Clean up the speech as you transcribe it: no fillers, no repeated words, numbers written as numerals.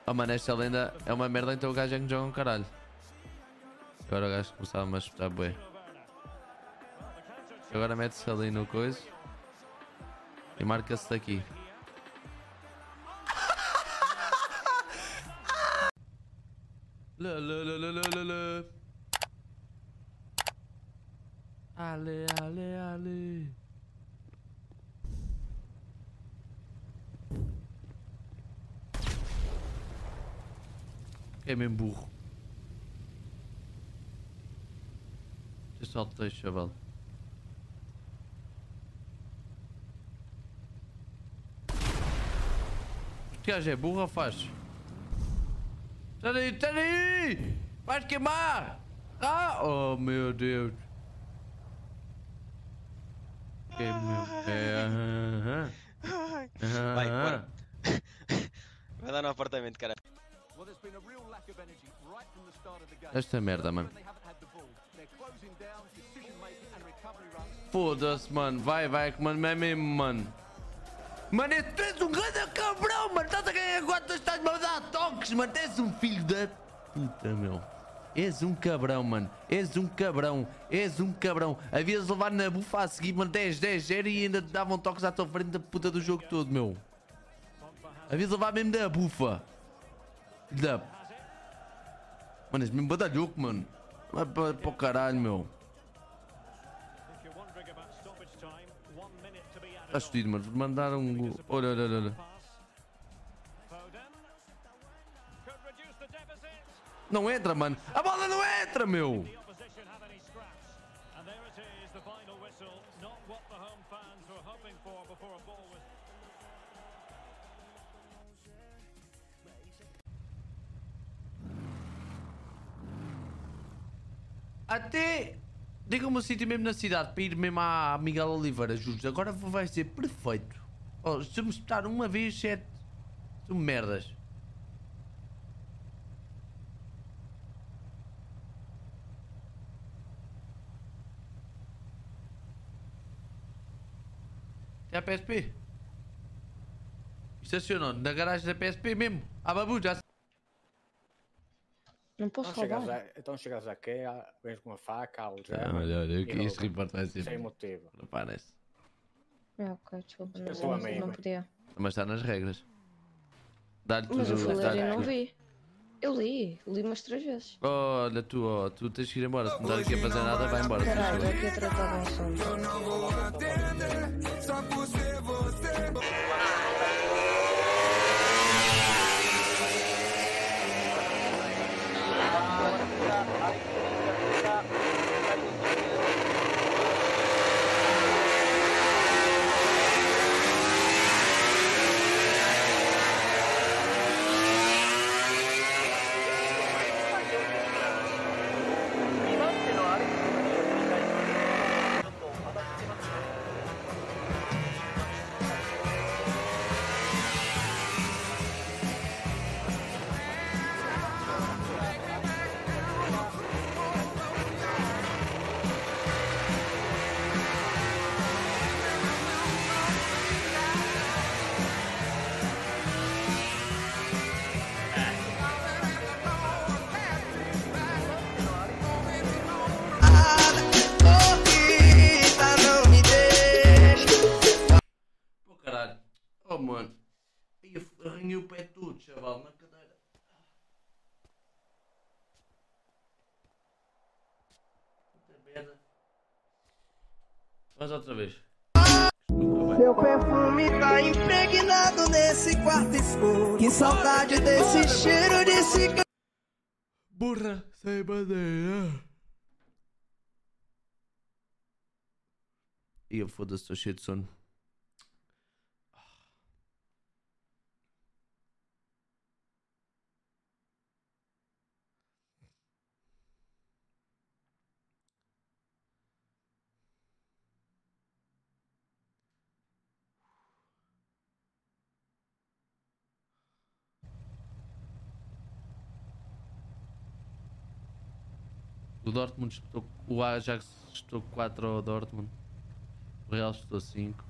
Oh mano, esta lenda é uma merda, então o gajo é que joga um caralho. Agora o gajo começava-me a espetar bué. Agora mete-se ali no coisa e marca-se daqui. Lá, lá, lá, lá, lá, lá. Ale, ale, ale. É mesmo burro. Deixa só o texto, chaval. Este gajo é burro ou faz? Sai daí! Vais queimar! Ah! Oh meu Deus! Vai, bora. Vai lá no apartamento, cara. Esta merda, mano. Foda-se, mano. Vai, mano. É mesmo, mano. Mano, tu és um grande cabrão, mano. Estás a ganhar quantas, estás-me a dar toques, mano. És um filho da puta, meu. És um cabrão, mano. És um cabrão. És um cabrão. Havias de levar na bufa a seguir, mano. 10-10-0 e ainda te davam toques à tua frente da puta do jogo todo, meu. Havias de levar mesmo da bufa. Da... Mano, és mesmo badalhoco, mano. Vai para o caralho, meu. Estás fodido, mano. Mandaram um gol. Olha, olha, olha. Não entra, mano. A bola não entra, meu. Até... Diga-me um sítio mesmo na cidade para ir mesmo à Miguel Oliveira, juro. Agora vai ser perfeito. Oh, se me espetar uma vez, são merdas. É a PSP? Estacionou na garagem da PSP mesmo. À babu, já. Não posso roubar. Então chegas aqui, vens com uma faca, Olha, este report vai ser. sem motivo. Não parece. Ok, desculpa, Eu sou amigo. não podia. Mas está nas regras. Dá-lhe tudo. Mas eu fui ler e dá-lhe não tudo. vi. Eu li umas 3 vezes. Olha, tu tens que ir embora. Se não estás aqui a fazer nada, vai embora. Caralho, aqui a tratar um assunto. Eu não vou atender, só por ser você. Pô, caralho. Oh, mano. Eu arranhei o pé todo, chaval, na cadeira. Puta merda. Vamos outra vez. Seu perfume tá impregnado nesse quarto escuro. Que saudade desse cheiro de cigarro. Burra sem bandeira. E eu foda-se, estou cheio de sono. O Dortmund espetou, o Ajax espetou 4 ao Dortmund. O Real espetou 5.